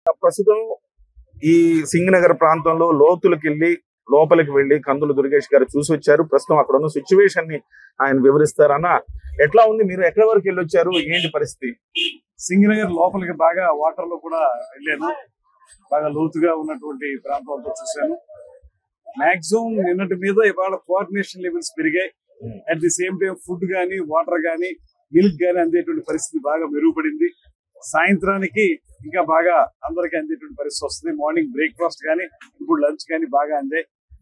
ప్రస్తుతం ఈ సింగనగర్ ప్రాంతంలో లోపలికి వెళ్లి కందుల దుర్గేష్ గారు చూసి వచ్చారు. ప్రస్తుతం అక్కడ ఉన్న సిచ్యువేషన్ ని ఆయన వివరిస్తారన్న. ఎట్లా ఉంది, మీరు ఎక్కడి వరకు వెళ్ళి వచ్చారు, ఏంటి పరిస్థితి? సింగనగర్ లోపలికి బాగా వాటర్ లో కూడా వెళ్ళాను. బాగా లోతుగా ఉన్నటువంటి ప్రాంతాలతో చూశాను. మాక్సిమం నిన్నటి మీద ఇవాళ కోఆర్డినేషన్ లెవెల్స్ పెరిగాయి. At the same time food గానీ, వాటర్ గానీ, మిల్క్ గానీ అందేటువంటి పరిస్థితి బాగా మెరుగుపడింది. సాయంత్రానికి ఇంకా బాగా అందరికీ అందేటువంటి పరిస్థితి వస్తుంది. మార్నింగ్ బ్రేక్ఫాస్ట్ కానీ, ఇప్పుడు లంచ్ కానీ బాగా అందే.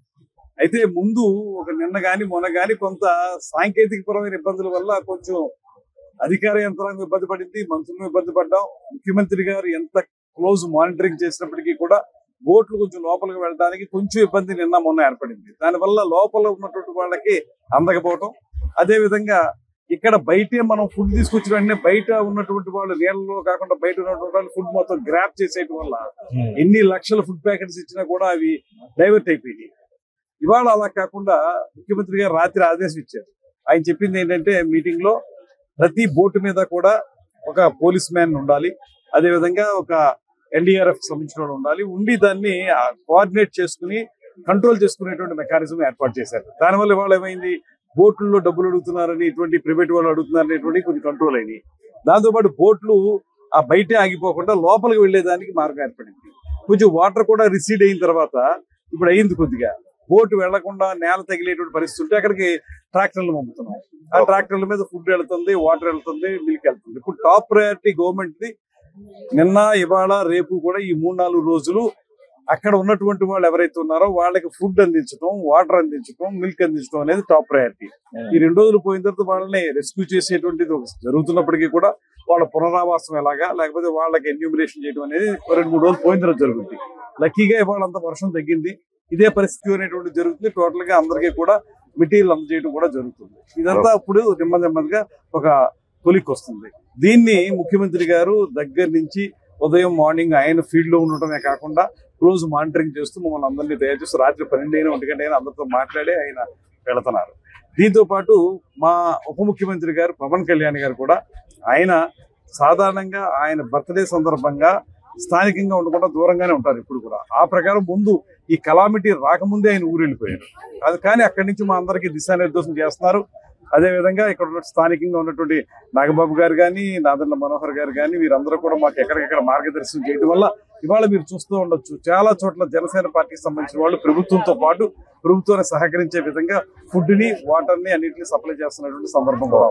అయితే ముందు ఒక నిన్న గాని మొన్న గాని కొంత సాంకేతికపరమైన ఇబ్బందుల వల్ల కొంచెం అధికార యంత్రాంగం ఇబ్బంది పడింది, మంత్రులు ఇబ్బంది పడ్డాం. ముఖ్యమంత్రి గారు ఎంత క్లోజ్ మానిటరింగ్ చేసినప్పటికీ కూడా బోట్లు కొంచెం లోపలికి వెళ్ళడానికి కొంచెం ఇబ్బంది నిన్న మొన్న ఏర్పడింది. దానివల్ల లోపల ఉన్నటువంటి వాళ్ళకి అందకపోవటం, అదే విధంగా ఇక్కడ బయటే మనం ఫుడ్ తీసుకొచ్చిన వెంటనే బయట ఉన్నటువంటి వాళ్ళు నీళ్ళలో కాకుండా బయట ఉన్నటువంటి వాళ్ళు ఫుడ్ మొత్తం గ్రాప్ చేసేయడం వల్ల ఎన్ని లక్షల ఫుడ్ ప్యాకెట్స్ ఇచ్చినా కూడా అవి డైవర్ట్ అయిపోయినాయి. ఇవాళ అలా కాకుండా ముఖ్యమంత్రి గారు రాత్రి ఆదేశం ఇచ్చారు. ఆయన చెప్పింది ఏంటంటే మీటింగ్ లో ప్రతి బోటు మీద కూడా ఒక పోలీస్ మ్యాన్ ఉండాలి, అదేవిధంగా ఒక ఎన్డీఆర్ఎఫ్ సంబంధించిన ఉండాలి, ఉండి దాన్ని కోఆర్డినేట్ చేసుకుని కంట్రోల్ చేసుకునేటువంటి మెకానిజం ఏర్పాటు చేశారు. దానివల్ల ఇవాళ ఏమైంది, బోట్లలో డబ్బులు అడుగుతున్నారని ఇటువంటి ప్రైవేట్ వాళ్ళు అడుగుతున్నారనేటువంటి కొంచెం కంట్రోల్ అయినాయి. దాంతోపాటు బోట్లు ఆ బయటే ఆగిపోకుండా లోపలికి వెళ్లేదానికి మార్గం ఏర్పడింది. కొంచెం వాటర్ కూడా రిసీడ్ అయిన తర్వాత ఇప్పుడు అయింది కొద్దిగా బోటు వెళ్లకుండా నేల తగిలేటువంటి పరిస్థితి ఉంటే అక్కడికి ట్రాక్టర్లు పంపుతున్నాం. ఆ ట్రాక్టర్ల మీద ఫుడ్ వెళ్తుంది, వాటర్ వెళ్తుంది, మిల్క్ వెళ్తుంది. ఇప్పుడు టాప్ ప్రయారిటీ గవర్నమెంట్ ది నిన్న ఇవాళ రేపు కూడా ఈ 3-4 రోజులు అక్కడ ఉన్నటువంటి వాళ్ళు ఎవరైతే ఉన్నారో వాళ్ళకి ఫుడ్ అందించడం, వాటర్ అందించడం, మిల్క్ అందించడం అనేది టాప్ ప్రయారిటీ. ఈ 2 రోజులు పోయిన తర్వాత వాళ్ళని రెస్క్యూ చేసేటువంటిది జరుగుతున్నప్పటికీ కూడా వాళ్ళ పునరావాసం ఎలాగా, లేకపోతే వాళ్ళకి ఎన్యూమినేషన్ చేయడం అనేది 2-3 రోజులు పోయిన తర్వాత జరుగుతుంది. లక్కీగా ఇవాళ అంత వర్షం తగ్గింది. ఇదే పరిస్థితి అనేటువంటి జరుగుతుంది. టోటల్ గా అందరికీ కూడా మెటీరియల్ అందజేయడం కూడా జరుగుతుంది. ఇదంతా ఇప్పుడు నెమ్మదిగా ఒక కొలిక్ వస్తుంది. దీన్ని ముఖ్యమంత్రి గారు దగ్గర నుంచి ఉదయం మార్నింగ్ ఆయన ఫీల్డ్ లో ఉండటమే కాకుండా క్లోజ్ మానిటరింగ్ చేస్తూ మమ్మల్ని అందరినీ తయారు చేస్తూ రాత్రి 12-1 అందరితో మాట్లాడి ఆయన వెళుతున్నారు. దీంతో పాటు మా ఉప ముఖ్యమంత్రి గారు పవన్ కళ్యాణ్ గారు కూడా ఆయన సాధారణంగా ఆయన బర్త్డే సందర్భంగా స్థానికంగా ఉండకుండా దూరంగానే ఉంటారు ఇప్పుడు కూడా. ఆ ప్రకారం ముందు ఈ కలామిటీ రాకముందే ఆయన ఊరు వెళ్ళిపోయారు. అది కానీ అక్కడి నుంచి మా అందరికీ దిశానిర్దేశం చేస్తున్నారు. అదేవిధంగా ఇక్కడ ఉన్న స్థానికంగా ఉన్నటువంటి నాగబాబు గారు కానీ, నాదెండ్ల మనోహర్ గారు కానీ వీరందరూ కూడా మాకు ఎక్కడికెక్కడ మార్గదర్శనం చేయడం వల్ల ఇవాళ మీరు చూస్తూ ఉండొచ్చు చాలా చోట్ల జనసేన పార్టీకి సంబంధించిన వాళ్ళు ప్రభుత్వంతో పాటు ప్రభుత్వాన్ని సహకరించే విధంగా ఫుడ్ ని, వాటర్ ని అన్నింటినీ సప్లై చేస్తున్నటువంటి సందర్భం కూడా.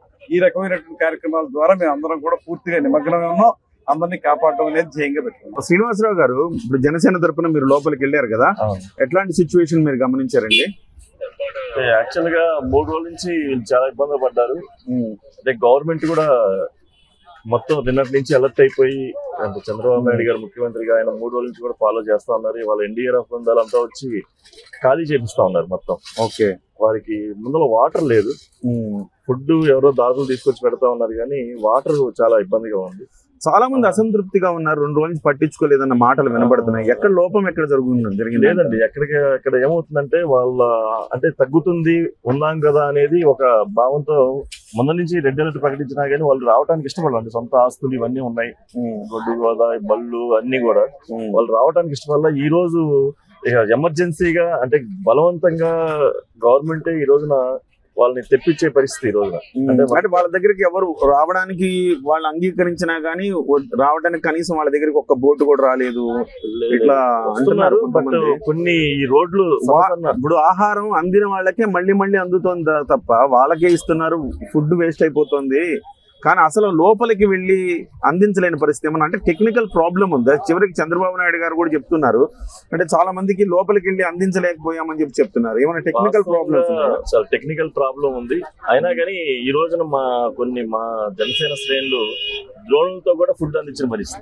ఈ రకమైనటువంటి కార్యక్రమాల ద్వారా మేము అందరం కూడా పూర్తిగా నిమగ్నమే ఉన్నాం. అందరినీ కాపాడటం అనేది ధ్యేయంగా పెట్టుకున్నాం. శ్రీనివాసరావు గారు, ఇప్పుడు జనసేన తరఫున మీరు లోపలికి వెళ్ళారు కదా, ఎట్లాంటి సిచ్యువేషన్ మీరు గమనించారండి? యాక్చువల్ గా 3 రోజుల నుంచి చాలా ఇబ్బందులు పడ్డారు. అంటే గవర్నమెంట్ కూడా మొత్తం నిన్నటి నుంచి అలర్ట్ అయిపోయి, అంటే చంద్రబాబు నాయుడు గారు ముఖ్యమంత్రిగా ఆయన 3 రోజుల నుంచి కూడా ఫాలో చేస్తా ఉన్నారు. వాళ్ళ ఎన్డీఆర్ఎఫ్ బృందాలంతా వచ్చి ఖాళీ చేపిస్తా ఉన్నారు మొత్తం. ఓకే, వారికి ముందులో వాటర్ లేదు, ఫుడ్ ఎవరో దాదులు తీసుకొచ్చి పెడతా ఉన్నారు, కానీ వాటర్ చాలా ఇబ్బందిగా ఉంది. చాలా మంది అసంతృప్తిగా ఉన్నారు, 2 రోజుల నుంచి పట్టించుకోలేదన్న మాటలు వినబడుతున్నాయి. ఎక్కడ లోపం ఎక్కడ జరిగింది? లేదండి, ఎక్కడ ఏమవుతుందంటే వాళ్ళ అంటే తగ్గుతుంది ఉన్నాం కదా అనేది ఒక భావంతో ముందు నుంచి రెడ్ అలర్ట్ ప్రకటించినా కానీ వాళ్ళు రావడానికి ఇష్టపడాలి. సొంత ఆస్తులు ఇవన్నీ ఉన్నాయి, గొడ్డు గోదావరి బళ్ళు అన్ని కూడా వాళ్ళు రావడానికి ఇష్టపడాల. ఈ రోజు ఇక ఎమర్జెన్సీగా అంటే బలవంతంగా గవర్నమెంటే ఈ రోజున వాళ్ళని తెప్పించే పరిస్థితి ఈ రోజున. అంటే వాళ్ళ దగ్గరికి ఎవరు రావడానికి వాళ్ళు అంగీకరించినా గానీ రావడానికి కనీసం వాళ్ళ దగ్గరికి ఒక్క బోటు కూడా రాలేదు ఇట్లా అంటున్నారు. బట్ కొన్ని ఈ రోడ్లు ఇప్పుడు ఆహారం అందిన వాళ్ళకే మళ్ళీ అందుతోంది తప్ప వాళ్ళకే ఇస్తున్నారు, ఫుడ్ వేస్ట్ అయిపోతుంది. కానీ అసలు లోపలికి వెళ్ళి అందించలేని పరిస్థితి ఏమన్నా అంటే టెక్నికల్ ప్రాబ్లం ఉందా? చివరికి చంద్రబాబు నాయుడు గారు కూడా చెప్తున్నారు, అంటే చాలా మందికి లోపలికి వెళ్ళి అందించలేకపోయామని చెప్తున్నారు. ఏమైనా టెక్నికల్ ప్రాబ్లమ్? టెక్నికల్ ప్రాబ్లం ఉంది. అయినా కానీ ఈ రోజున మా జనసేన శ్రేణులు డ్రోన్లతో కూడా ఫుడ్ అందించిన పరిస్థితి.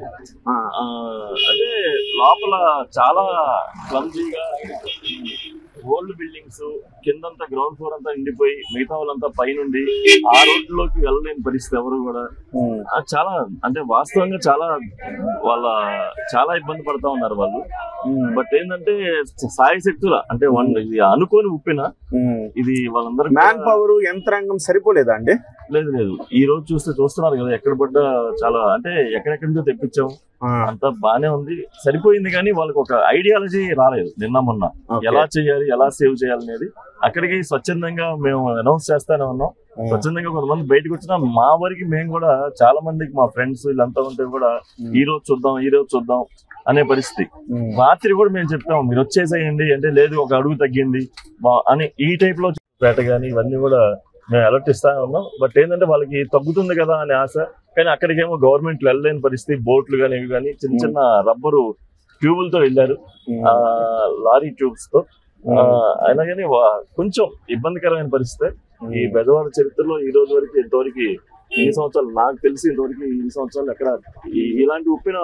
అంటే లోపల చాలా క్లమ్జీగా ఓల్డ్ బిల్డింగ్స్ కిందంతా గ్రౌండ్ ఫ్లోర్ అంతా నిండిపోయి మిగతా వాళ్ళంతా పైనుండి ఆ రోడ్లోకి వెళ్ళలేని పరిస్థితి ఎవరు కూడా. చాలా అంటే వాస్తవంగా చాలా ఇబ్బంది పడతా ఉన్నారు వాళ్ళు. బట్ ఏంటంటే సాయి శక్తుల అంటే ఇది అనుకోని ఉప్పిన ఇది వాళ్ళందరూ మ్యాన్ పవర్ యంత్రాంగం సరిపోలేదా అండి? లేదు లేదు, ఈ రోజు చూస్తున్నారు కదా, ఎక్కడ పడ్డా చాలా అంటే ఎక్కడెక్కడి నుంచో తెప్పించాం, అంతా బానే ఉంది, సరిపోయింది. కానీ వాళ్ళకి ఒక ఐడియాలజీ రాలేదు నిన్న మొన్న, ఎలా చేయాలి, ఎలా సేవ్ చేయాలి అనేది. అక్కడికి స్వచ్ఛందంగా మేము అనౌన్స్ చేస్తానే ఉన్నాం. స్వచ్ఛందంగా కొంతమంది బయటకు వచ్చినా మా వరకు మేము కూడా చాలా మందికి మా ఫ్రెండ్స్ వీళ్ళంతా ఉంటే కూడా ఈ రోజు చూద్దాం అనే పరిస్థితి. రాత్రి కూడా మేము చెప్తాం మీరు వచ్చేసేయండి అంటే, లేదు ఒక అడుగు తగ్గింది అని ఈ టైప్ లో పేట కానీ ఇవన్నీ కూడా మేము అలర్ట్ ఇస్తా ఉన్నాం. బట్ ఏంటంటే వాళ్ళకి తగ్గుతుంది కదా అనే ఆశ, కానీ అక్కడికేమో గవర్నమెంట్ వెళ్ళలేని పరిస్థితి. బోట్లు కానీ ఇవి కానీ చిన్న చిన్న రబ్బరు ట్యూబులతో వెళ్ళారు, లారీ ట్యూబ్స్ తో. అయినా కానీ కొంచెం ఇబ్బందికరమైన పరిస్థితి. ఈ బెజవాడ చరిత్రలో ఈ రోజు వరకు ఇంతవరకు ఈ సంవత్సరాలు నాకు తెలిసి ఇంతవరకు ఈ సంవత్సరాలు ఎక్కడ ఇలాంటి ఉప్పిన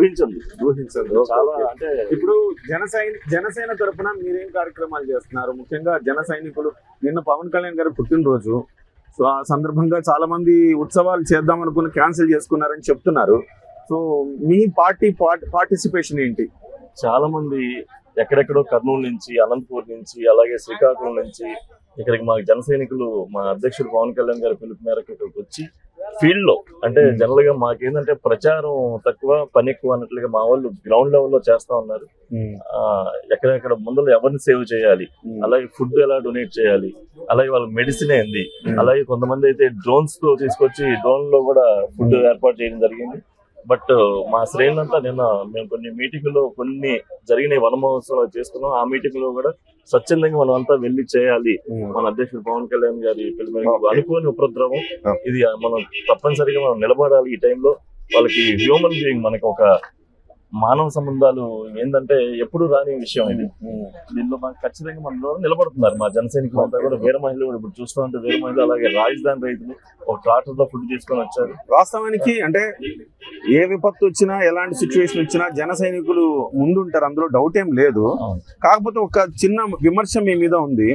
ఊహించండి చాలా. అంటే ఇప్పుడు జనసేన తరఫున మీరేం కార్యక్రమాలు చేస్తున్నారు? ముఖ్యంగా జన సైనికులు నిన్న పవన్ కళ్యాణ్ గారు పుట్టినరోజు, సో ఆ సందర్భంగా చాలా మంది ఉత్సవాలు చేద్దాం అనుకుని క్యాన్సిల్ చేసుకున్నారని చెప్తున్నారు. సో మీ పార్టిసిపేషన్ ఏంటి? చాలా మంది ఎక్కడెక్కడో కర్నూలు నుంచి, అనంతపూర్ నుంచి, అలాగే శ్రీకాకుళం నుంచి ఇక్కడికి మా జన సైనికులు మా అధ్యక్షుడు పవన్ కళ్యాణ్ గారి పిలుపు మేరకు ఇక్కడికి వచ్చి ఫీల్డ్ లో, అంటే జనరల్ గా మాకేంటంటే ప్రచారం తక్కువ పని ఎక్కువ అన్నట్లుగా మా వాళ్ళు గ్రౌండ్ లెవెల్లో చేస్తా ఉన్నారు. ఎక్కడెక్కడ ముందర ఎవరిని సేవ్ చేయాలి, అలాగే ఫుడ్ ఎలా డొనేట్ చేయాలి, అలాగే వాళ్ళ మెడిసిన్ ఏంది, అలాగే కొంతమంది అయితే డ్రోన్స్ తో తీసుకొచ్చి డ్రోన్ లో కూడా ఫుడ్ ఏర్పాటు చేయడం జరిగింది. బట్ మా శ్రేణులంతా నిన్న మేము కొన్ని మీటింగ్లో కొన్ని జరిగిన వన మహోత్సవాలు చేసుకున్నాం. ఆ మీటింగ్ లో కూడా స్వచ్ఛందంగా మనం అంతా వెళ్లి చేయాలి. మన అధ్యక్షుడు పవన్ కళ్యాణ్ గారి పిలుపు అనుకోని ఉపద్రవం ఇది, మనం తప్పనిసరిగా మనం నిలబడాలి. ఈ టైంలో వాళ్ళకి హ్యూమన్ బీయింగ్, మనకి ఒక మానవ సంబంధాలు ఏంటంటే ఎప్పుడు రాని విషయం ఇది. దీనిలో మనకు ఖచ్చితంగా మనలో నిలబడుతున్నారు మా జన సైనికులు అంతా కూడా. వీర మహిళలు కూడా ఇప్పుడు చూస్తూ ఉంటే వీర మహిళలు, అలాగే రాజధాని రైతులు ఒక ట్రాక్టర్ లో ఫుడ్ తీసుకొని వచ్చారు. వాస్తవానికి అంటే ఏ విపత్తు వచ్చినా, ఎలాంటి సిచ్యువేషన్ వచ్చినా జన సైనికులు ముందుంటారు, అందులో డౌట్ ఏం లేదు. కాకపోతే ఒక చిన్న విమర్శ మీ మీద ఉంది.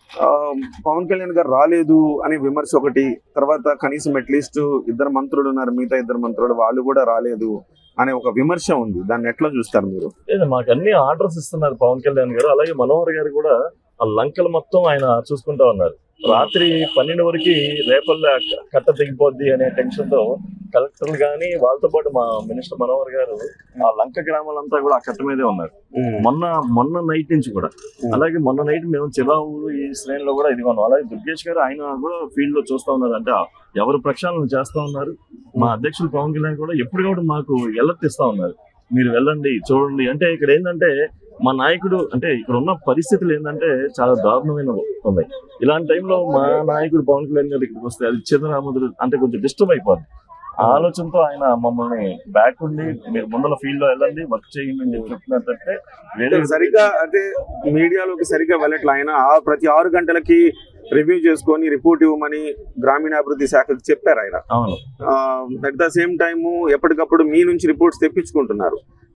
పవన్ కళ్యాణ్ గారు రాలేదు అనే విమర్శ ఒకటి, తర్వాత కనీసం అట్లీస్ట్ ఇద్దరు మంత్రులు ఉన్నారు, మిగతా ఇద్దరు మంత్రులు వాళ్ళు కూడా రాలేదు అనే ఒక విమర్శ ఉంది. దాన్ని ఎట్లా చూస్తారు మీరు? మాకు అన్ని ఆర్డర్స్ ఇస్తున్నారు పవన్ కళ్యాణ్ గారు, అలాగే మనోహర్ గారు కూడా ఆ లంకలు మొత్తం ఆయన చూసుకుంటా ఉన్నారు. రాత్రి 12 వరకు రేపల్లె కట్ట తెగిపోద్ది అనే టెన్షన్ తో కలెక్టర్లు కానీ వాళ్ళతో పాటు మా మినిస్టర్ మనోహర్ గారు ఆ లంక గ్రామాలంతా కూడా ఆ కట్ట మీదే ఉన్నారు. మొన్న నైట్ నుంచి కూడా, అలాగే మొన్న నైట్ మేము చిరావు ఈ శ్రేణిలో కూడా ఇదిగోన్నాం. అలాగే దుర్గేష్ గారు ఆయన కూడా ఫీల్డ్ లో చూస్తా ఉన్నారు, అంటే ఎవరు ప్రక్షాళన చేస్తా ఉన్నారు. మా అధ్యక్షులు పవన్ కళ్యాణ్ కూడా ఎప్పటికప్పుడు మాకు ఎలర్ట్ ఇస్తా ఉన్నారు, మీరు వెళ్ళండి చూడండి. అంటే ఇక్కడ ఏంటంటే మా నాయకుడు, అంటే ఇక్కడ ఉన్న పరిస్థితులు ఏంటంటే చాలా దారుణమైన ఉన్నాయి. ఇలాంటి టైంలో మా నాయకుడు పవన్ కళ్యాణ్ గారు ఇక్కడికి వస్తే అది చిన్నరాముదులు అంటే కొంచెం డిస్టర్బ్ అయిపోద్ది. ఆలోచనతో ఆయన మమ్మల్ని బ్యాక్ ఉండి మీరు ముందర ఫీల్డ్ లో వెళ్ళండి, వర్క్ చేయండి అని చెప్పి చెప్తున్నట్టే. సరిగ్గా అంటే మీడియాలోకి సరిగ్గా వెళ్ళట్లే. ఆయన ప్రతి 6 గంటలకి రివ్యూ చేసుకొని రిపోర్ట్ ఇవ్వమని గ్రామీణాభివృద్ధి శాఖకు చెప్పారు ఆయన. అవును. అట్ ద సేమ్ టైము ఎప్పటికప్పుడు మీ నుంచి రిపోర్ట్స్ తెప్పించుకుంటున్నారు.